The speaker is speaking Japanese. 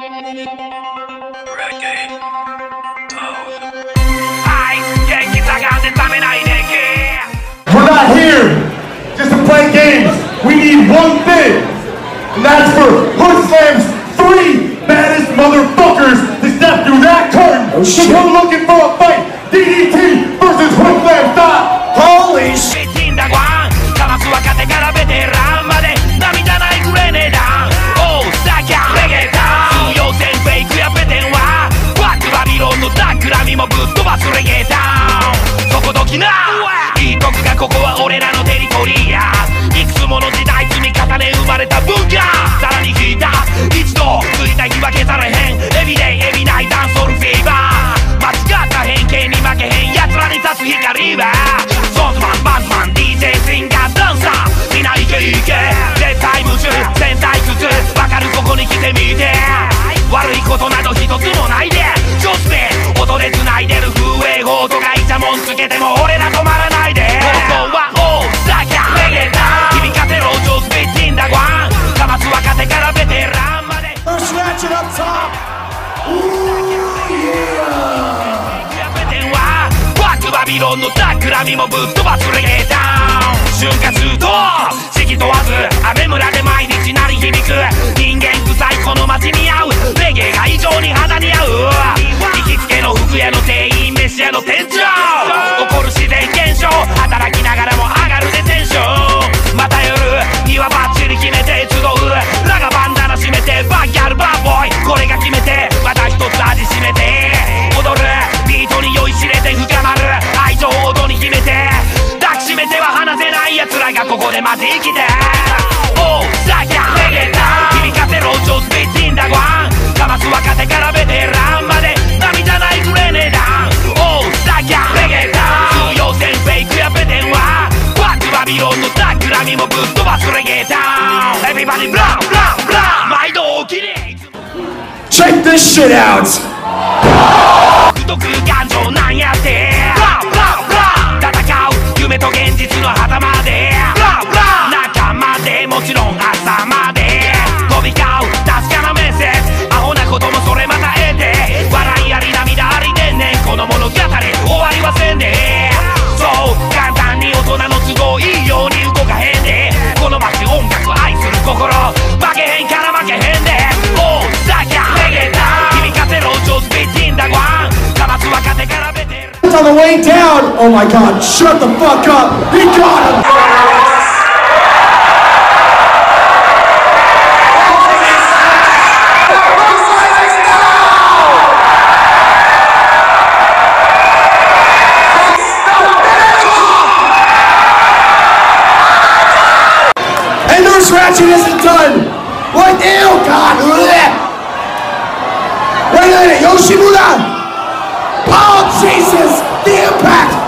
We're not here just to play games. We need one thing, and that's for Hoodslams 3 baddest motherfuckers to step through that curtain. Oh, shit. So we're looking for a fight. DDT versus Hoodslams. Holy shit. ここは俺らのテリトリーやいくつもの時代積み重ね生まれた文化さらに聞いた一度ついた日は消されへんエビデイエビナイダンソルフィーバー間違った偏見に負けへん奴らに差す光はソンズマンバンズマン DJ シンガーダンサーみんなイケイケ絶対夢中全体ずつわかるここに来てみて悪いことなど一つもないでジョスペ音で繋いでる風営法とかイチャモンつけても俺ら止まらないでここは大阪レゲタ響かせろ上手ビッティンだワンかます若手からベテランまで First Ratchet up top. Ooh, yeah. バックバビロンの企みもぶっ飛ばすレゲタウン瞬間数と四季問わず雨村で毎日鳴り響く人間臭いこの街に合うレゲエが異常に肌に合う行きつけの服屋の店員飯屋の店長起こる自然現象働きながらも上がるでテンションまた夜にはバッチリ決めて集うラガバンダナ締めてバッギャルバーボーイこれが決めてまた一つ味しめて踊るビートに酔いしれて深まる愛情を音に秘めて抱きしめては離せない奴らがここでマジ生きて大阪レゲタ響かせろ上手ビッティンだごはんかます若手からベテランまで涙ないグレネダン大阪レゲタ通用せんフェイクやペテンはバックバビロンの企みもぶっ飛ばすレゲタウン Everybody ブランブランブラン毎度おきに Check this shit out. 不徳感情なんやってブランブランブラン戦う夢と現実の狭間でブランブラン仲間でもちろん朝まで飛び交う確かなメッセージアホなこともそれまた得て笑いあり涙ありでんねんこの物語終わりはせんでそう簡単に大人の都合いいように動かへんでこの街音楽愛する心負けへんから負けへんで大阪レゲタ響かせろ上手ビッティンだごはんかます若手からベテラン On the way down. Oh my God! Shut the fuck up. He got him. And this Ratchet isn't done. What? Oh God! Wait a minute, Yoshimura. Oh Jesus! The impact!